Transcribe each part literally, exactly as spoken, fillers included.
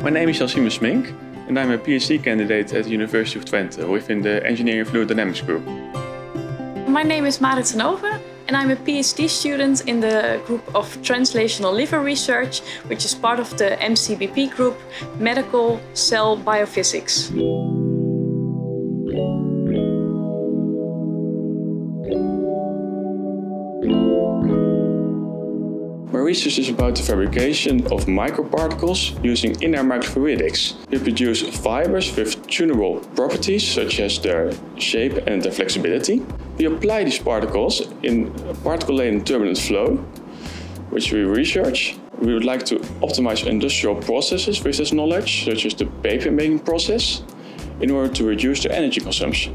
My name is Jan-Simon Smink and I'm a PhD candidate at the University of Twente within the Engineering Fluid Dynamics group. My name is Marit Tenove and I'm a PhD student in the group of Translational Liver Research, which is part of the M C B P group, Medical Cell Biophysics. My research is about the fabrication of microparticles using inner microfluidics. We produce fibers with tunable properties such as their shape and their flexibility. We apply these particles in a particle-laden turbulent flow, which we research. We would like to optimize industrial processes with this knowledge, such as the paper making process, in order to reduce their energy consumption.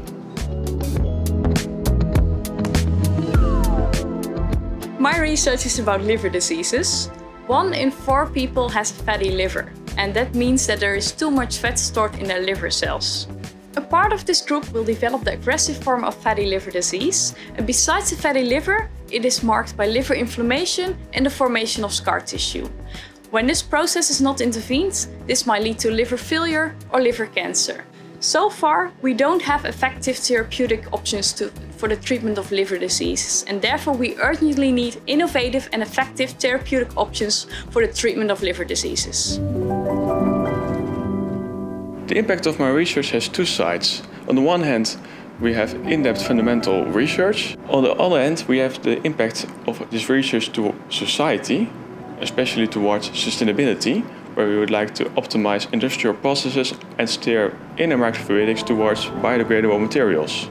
My research is about liver diseases. One in four people has a fatty liver, and that means that there is too much fat stored in their liver cells. A part of this group will develop the aggressive form of fatty liver disease, and besides the fatty liver, it is marked by liver inflammation and the formation of scar tissue. When this process is not intervened, this might lead to liver failure or liver cancer. So far, we don't have effective therapeutic options to, for the treatment of liver diseases, and therefore we urgently need innovative and effective therapeutic options for the treatment of liver diseases. The impact of my research has two sides. On the one hand, we have in-depth fundamental research. On the other hand, we have the impact of this research to society, especially towards sustainability, where we would like to optimize industrial processes and steer inner microfluidics towards biodegradable materials.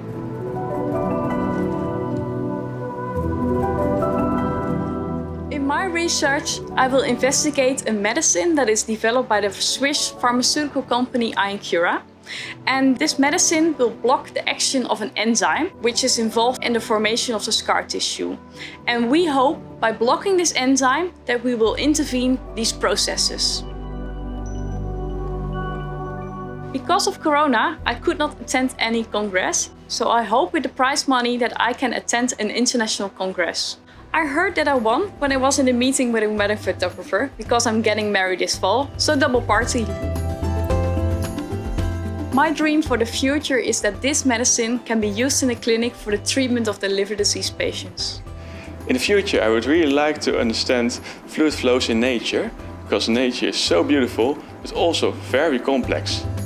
In my research, I will investigate a medicine that is developed by the Swiss pharmaceutical company iOncura. And this medicine will block the action of an enzyme, which is involved in the formation of the scar tissue. And we hope, by blocking this enzyme, that we will intervene these processes. Because of Corona, I could not attend any congress, so I hope with the prize money that I can attend an international congress. I heard that I won when I was in a meeting with a wedding photographer, because I'm getting married this fall, so double party. My dream for the future is that this medicine can be used in a clinic for the treatment of the liver disease patients. In the future, I would really like to understand fluid flows in nature, because nature is so beautiful, but also very complex.